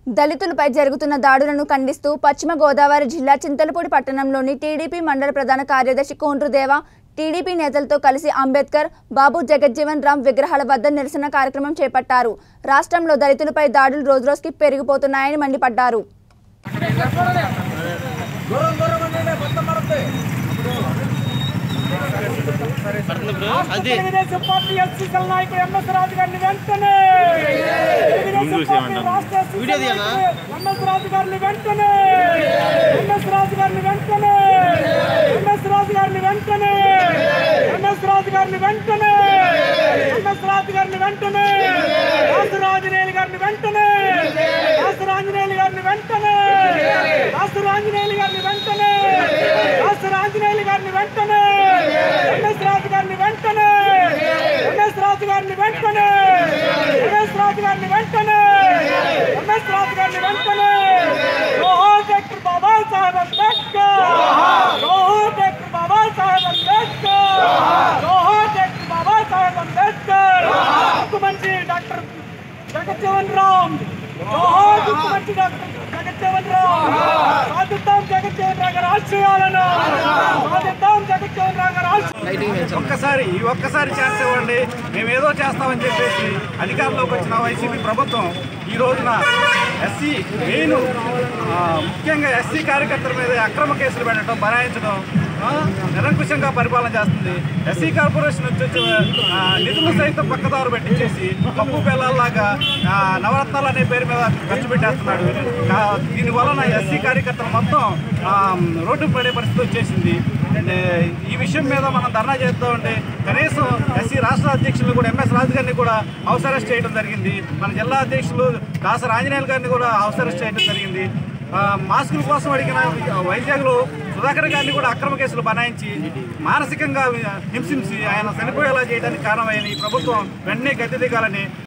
దళితులపై జరుగుతున్న దాడులను ఖండిస్తూ పశ్చిమ గోదావరి జిల్లా చింతలపూడి పట్టణంలోని టీడీపీ మండల ప్రధాన కార్యదర్శి కోండ్రుదేవ టీడీపీ నేతలతో కలిసి అంబేద్కర్, బాబు జగజ్జీవన్ రామ్ విగ్రహాల వద్ద నిరసన కార్యక్రమం చేపట్టారు. రాష్ట్రంలో దళితులపై దాడులు రోజురోజుకి పెరిగిపోతున్నాయని మండిపడ్డారు. जगज्जीवन राम मुख्यमंत्री डॉक्टर जगज्जीवन राम साधिద్దాం जगज्जीवन राम గారి ఆశయాలను సాధిద్దాం जगज्जीवन राम గారి ఆశయాలను ఒక్కసారి ఛాన్స్ ఇవ్వండి మేము ఏదో చేస్తామని చెప్పేసి అధికారంలోకి వచ్చిన వైసీపీ ప్రభుత్వం ఈ రోజున ఎస్సీ మెయిన్ ముఖ్యంగా ఎస్సీ కార్యకర్తల మీద అక్రమ కేసులు పెట్టడం బనాయించడం నిరంకుశంగా పరిపాలన చేస్తుంది. ఎస్సీ కార్పొరేషన్ వచ్చి నిధులు సైతం పక్కదారు పెట్టించేసి పప్పు బెల్లాల్లాగా నవరత్నాలు అనే పేరు మీద ఖర్చు పెట్టేస్తున్నాడు. దీనివలన ఎస్సీ కార్యకర్తలు మొత్తం రోడ్డు పడే పరిస్థితి వచ్చేసింది. ఈ విషయం మీద మనం ధర్నా చేస్తామంటే కనీసం ఎస్సీ రాష్ట్ర అధ్యక్షులు కూడా ఎంఎస్ రాజు గారిని కూడా హౌస్ అరెస్ట్ చేయడం జరిగింది. మన జిల్లా అధ్యక్షులు దాసరి ఆంజనేయులు గారిని కూడా హౌస్ అరెస్ట్ చేయడం జరిగింది. మాస్కుల కోసం అడిగిన వైజాగ్లో సుధాకర్ గారిని కూడా అక్రమ కేసులు బనాయించి మానసికంగా హింసించి ఆయన చనిపోయేలా చేయడానికి కారణమైన ఈ ప్రభుత్వం వెంటనే గద్దె దిగాలని